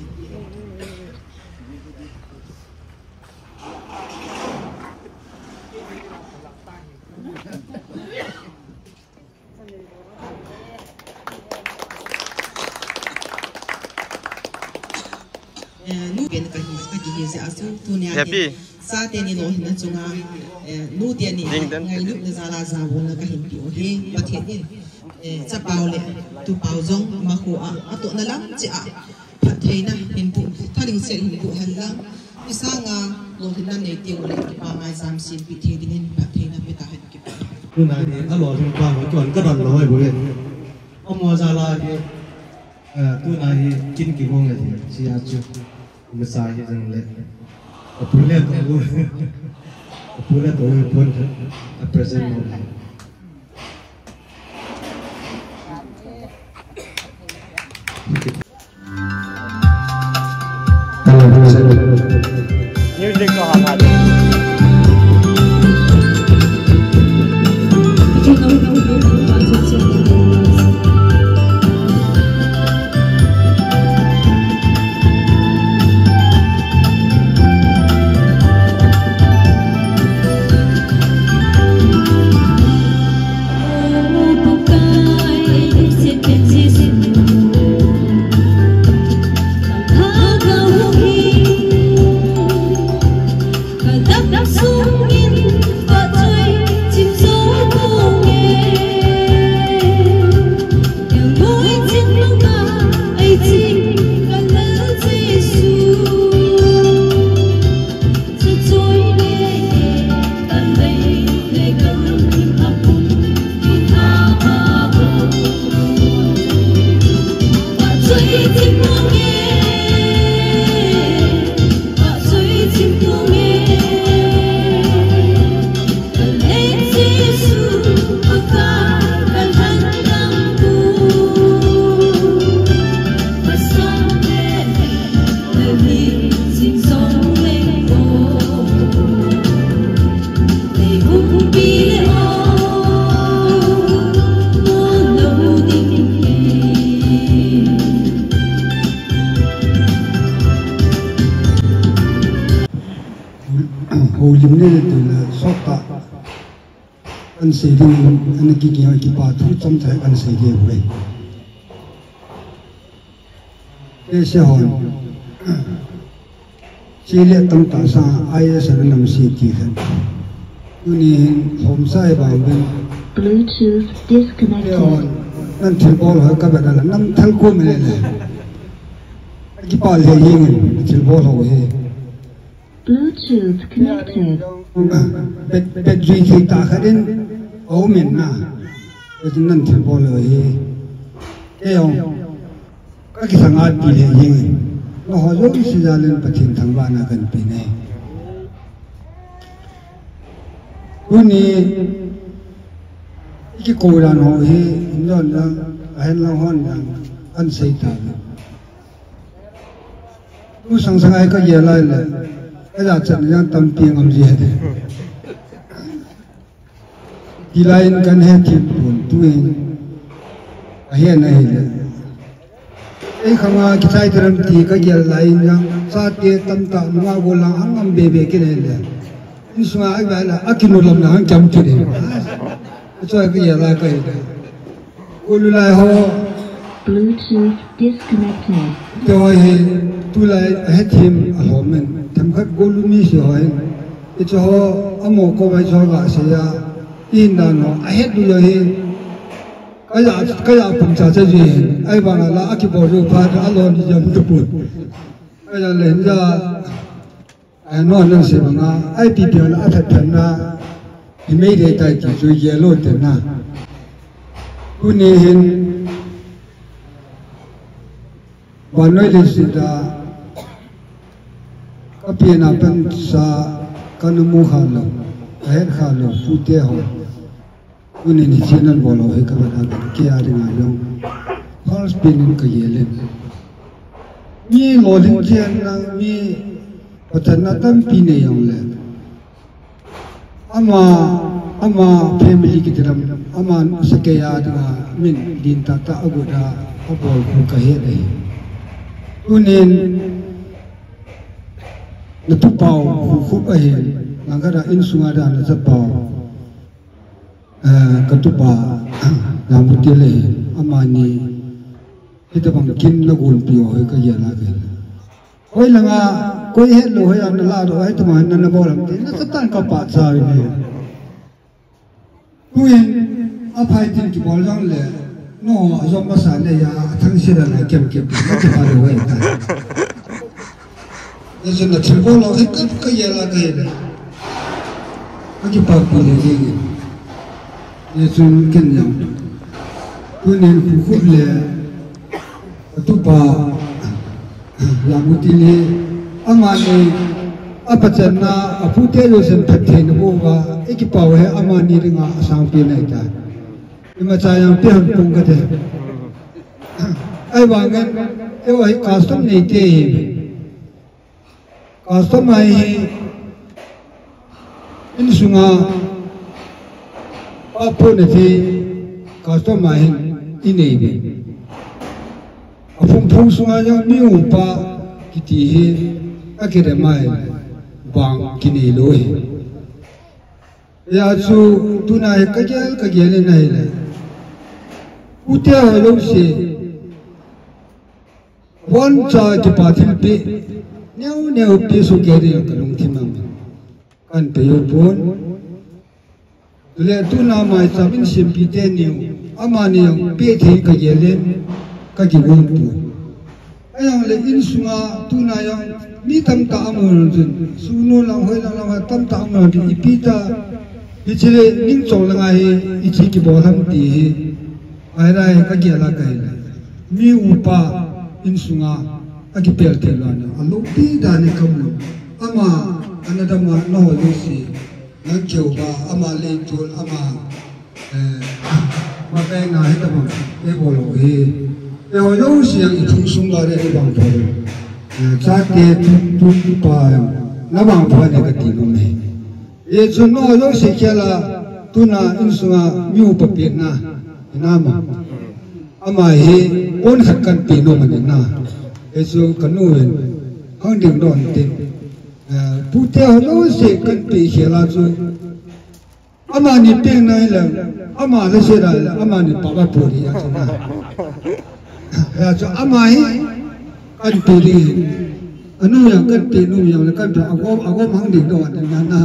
Nu ben ka his ka ki se asu tunya ke sa te ni lo hin chunga nu te ni ngai lu na zala za bo na ka hin pi o he pa the ni cha pau le tu pau zong ma ko a ato na lang chi a pa thei na hin pu thaling se hin pu han lang isa nga lo hin na nei te o le pa mai sam sin pi the din pa thei na pe ta hin ki pa tu na ni a lo thing pa mo chon ka don lo bo le o mo za la ke tu na hi kin ki mo nge si a chu ma sa hi jang le a pu le to lu a pu le to lu pon a present mo Music ko hangad. anh xây dựng anh cái kia cái bà thu trong thời anh xây dựng vậy cái sẽ hòn chỉ lệ tâm ta sa ai sẽ làm gì thì hơn tu ni hôm sai bảo bên Bluetooth disconnected nên thử bỏ lại các bạn là năm tháng cuối mình này cái bà lệ yên thử bỏ lại Bluetooth connected bet bet duy khi ta khai đến ấu miền na cho nên thằng bò lời cái ông các cái thằng ai bị lệ gì nó họ dốt cái sự ra lên bắt thiên thằng ba na gần bị này lúc này cái cô đàn họ thì nó nó hẹn lâu hơn rằng anh xây ta lúc sang sang ai có gì lại là cái là trận yang tâm tiền làm gì hết đi lại gần hết thì buồn tuổi hiện nay ấy không ai cái sai thường thì cái gì lại yang sát tiền tâm tạo nó vô là ăn ngâm bề bề cái này là in sunga ai ba la akinu lam na jam chu de cho cái gì là cái ulu lai ho Bluetooth disconnected. tôi tu lai hết thêm họ mình thầm khắc ulu mi sửa hỏi cái cho amo có vai cho gạ sẽ ya in là nó hết du rồi cái gì cái gì cũng chả chơi gì ai bảo là akibo rồi phá ra lo đi jam tu bút cái là lên ra ai nói năng sẽ mà ai bị biểu là thật thật na thì mấy đề tài chỉ rồi yellow thế na cô này hiện bạn nói là gì đó cái chuyện nào bên sa cái nó mua hàng lậu hết hàng lậu phụ tiêu họ cô này thì chuyệnนั้น bỏ lỡ hết các bạn ăn kia đi ngay luôn false pin cái gì lên mi lo linh chuyện năng mi bắt đầu nó tâm pin này ông lên ama ama family kita dalam ama sekaya dengan min din tata agoda abol bukahe dai kunin natu pau khu ahe langara in sungada na zapau katupa namutile amani kita bangkin lagun pio he ka yala ke koi langa koi he lo he an la ro ai taman na bolam te na tan ka pa sa ni kuin apai tin ki bol jang le no zo ma sa le ya thang si da la kem kem na ta pa lo he ta ya sin na chim bol lo he ka ka yala ke le ki pa pu le ni ye sun ken yang kunin khu khu le tu pa Yamutili amani apacana apute lo sen pathe no ba ekipaw he amani ringa asang pi nai ta ima chayang pi han pung ka de ai wangan e wa custom nei te custom ai in sunga apo ne ti custom ai inei ni phong phong sunga yang miu pa kiti he akere mai bang kini loi ya chu tuna he kajal kajal nai le utia lo se wan cha ki pathil pe neu neu pe su ke re kalung thimam kan pe yo pon le tuna mai sabin sim pi te neu amani pe the kajal kaki wongpu ayang le in sunga tuna yang mi tam ta amol jun suno lang hoi lang lang tam ta amol di ipita ichile ning chong lang ai ichi ki bolam ti ai rai kaki ala kai mi upa in sunga aki pel te lana alo pi da ne kamu ama anada ma no ho si nang cheu ba ama le tul ama eh ma kai na he ta ma e bolo he e ho yo si yang thung sung la re e bang pho cha ke tu tu pa na bang pho ne ka ti no me e chu no yo si kya la tu na in sunga mi u pa pe na na ma ama he on khat kan pi no ma ne na e chu kan nu wen hang ding don te pu te ho yo si kan pi he la chu ama ni pe na la ama la se da ama ni pa ba po ri ya chu na ya cho amai kan pili anu yang kan pinu yang kan tu aku aku mang di doa dengan na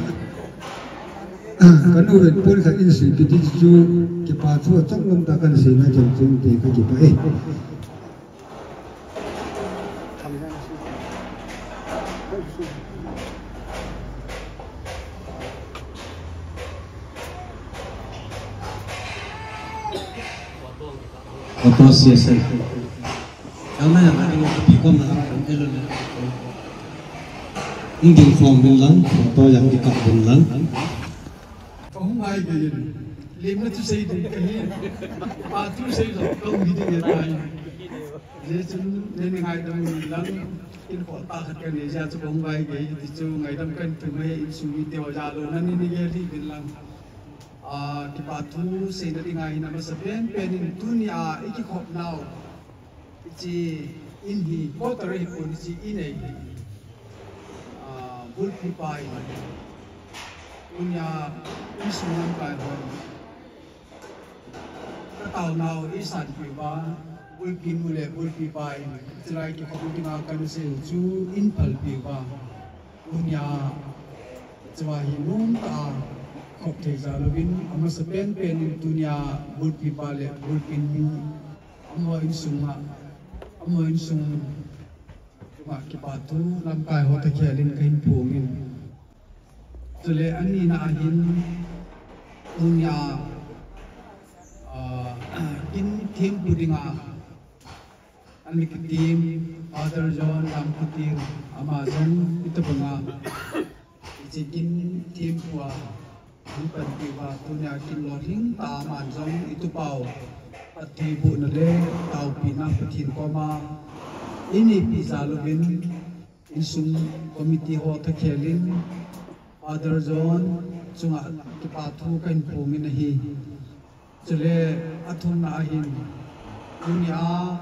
kan uren pun kan insi piti ju ke pa tu tak nom tak kan si na jam jam te ka ji pa eh Apa sih sih? Karena yang ada di pikon lah, elok lah. Ini form bilang atau yang di kap bilang. Kau mai gaya, lima tu saya dah kaya, patru saya dah kau gitu ya kaya. Jadi tu ni ngai dah bilang, in kota kan ni saya tu kau mai gaya, jadi tu ngai dah kan tu mai in sumi tewa jalo, nanti ni gaya di bilang. Kipatu say na tingay na masabihan penin dunia iki khop now ichi inhi kotere hipon ichi inay bulpi pai punya insulam kai ho ka tau nau isan pi ba bul pi nu le bul pi bai trai ki ko tinga kan se chu in phal pi ba punya chwa hi num ta khop thei za lovin ama se pen pen dunia bul pi ba le bul pi ni amo insuma amo insum wa ki pa tu lam kai ho ta khelin kain phungin tule ani na ahin dunia in team pudinga ani ki team other zone lam putir amazon itu bunga jikin team wa bukan tiba dunia kin loring ta man zong itu pau ati bu na le tau pina putin koma ini pizza lovin insum committee ho ta khelin other zone chunga ki pa thu kan phungin hi chule athun na hin dunia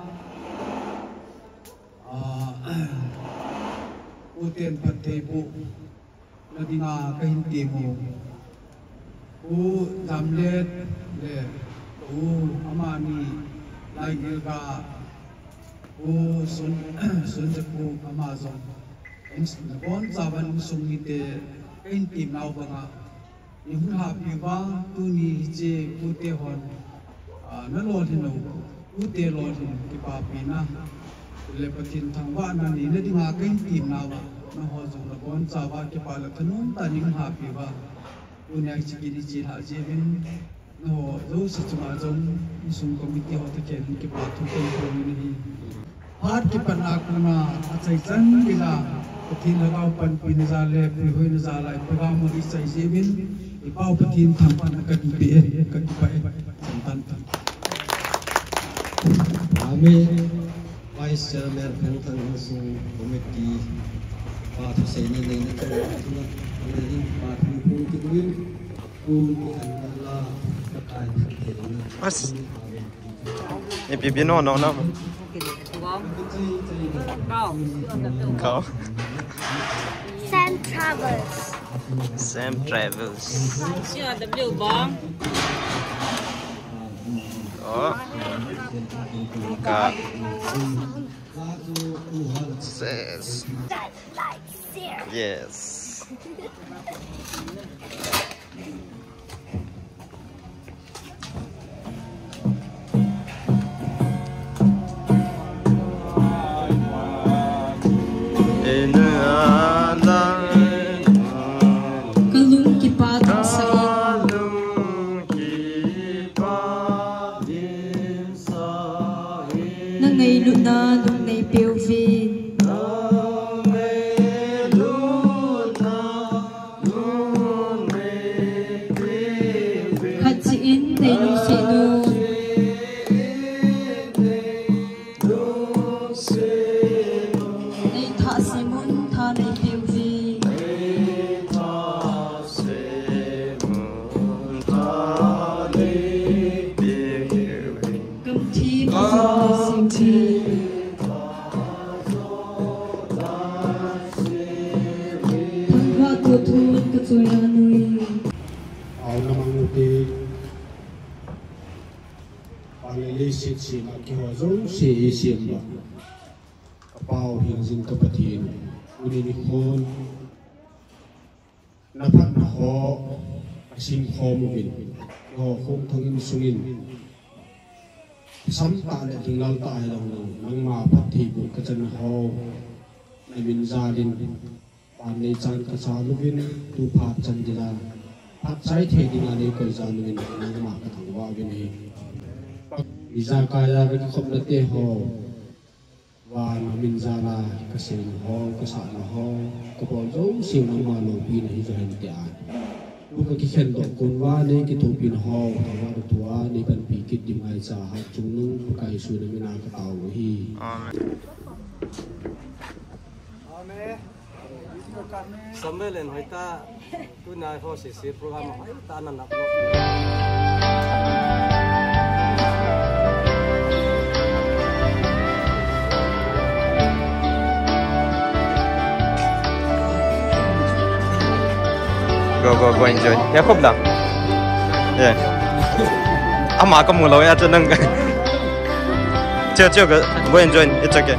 a uten pathe bu nadinga kain temo u damlet le u amani laigilga u sun sun japu amazon instant bon zaban sungite kain tim nau banga yung ha piwa tu ni je ute hon na lo thino ute lo thin ki pa pina le patin thangwa na ni na dinga kain tim na wa na ho jong la bon chawa ki pa la thanum ta ning ha piwa tu nya chi ki ji ha je bin no zo si chuma jong isum committee ho ta ke ki pa thu ko ko ni hi hat ki pan akuna achai chan bila patin lagaw pan pinza le prihoy na za lai program mo isai je bin ipau patin tham pan ka ti pe ka ti pa tan tan Kami Vice Chairman Pengtang Insung Committee Patu Seni Lena Tuna Lena Patu Pung Tingwin Pung Andala Kakai Kakai Mas Ni pipi no no no Kau Sam Travels Sam Travels Chưa W bóng Oh Got Says Yes In Kalung kipat sa nang ngay luna nung ngay pilvin Hatsiin ngay nung sinu ngay tha simun tha ngay pilvin Au namang uti panglisit si makiwazong si isim ba kapau hingjin kapatin uninihon napat na ho asim ho mubin ho kung thangin sungin samta le tingal ta ai long nang ma phathi bu kachan ho namin zalin panei chan ka cha lubin tu phat chan dira phat sai the ding ani ko za lubin nang ma ka thangwa bin hi iza ka ya ka khop na te ho wa namin zala ka sin ho ka sa na ho ko bo zo sim nang ma lo pi hi za hen tia Bukan kisah dok kunwa ni kita pin hau tawar tua ni kan pikir di mai sah cunung pakai sudah mina ketahu hi. Amen. Sambil lain kita tu naik hosis program apa? Tanah nak. go go go enjoy. Ya khóc nào. Yeah. Ama kamu lo ya chân nâng. Chưa chưa cái go enjoy. It's okay.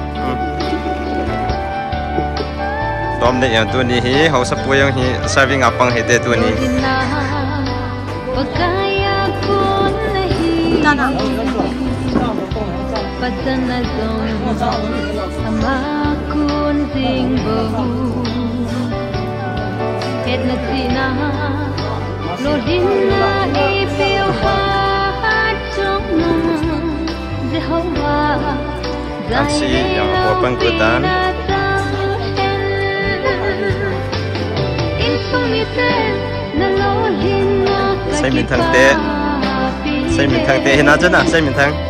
Tom này yang tu ni hi, hậu sắp bôi yang hi, serving apang hi te tu ni. Nasi yang buat pengkutan. Say mình thằng tê, say mình thằng tê na chứ na, say mình thằng.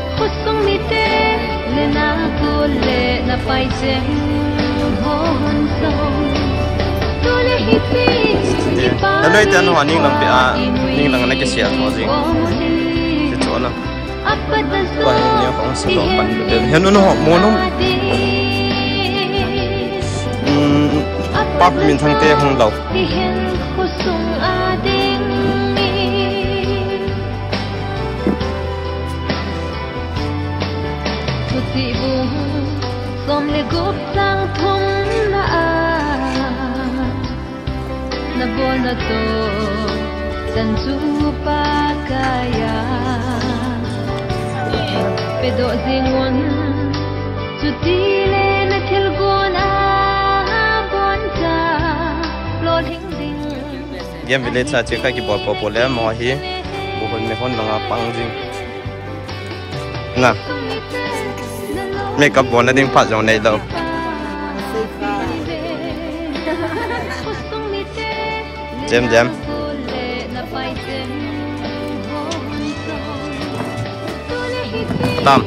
Nó nói tên họ nhưng làm bị à, nhưng làm cái gì à thôi gì, cái chỗ nào. Vậy nhiều phong sự động bắn được, hiện nó họ mua nó. Bắp mình thằng tê không lâu. Som le gup sang thum na na bol na to san chu pa kaya pedo zingon chu ti le na thil gon a bon ta lo ding ding game village sa che ka ki bol popular mo hi bu hon me hon langa pang jing na make up one thing phát trong này đâu Jem Jem Tam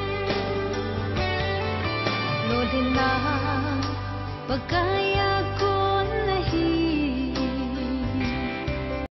Pagkaya ko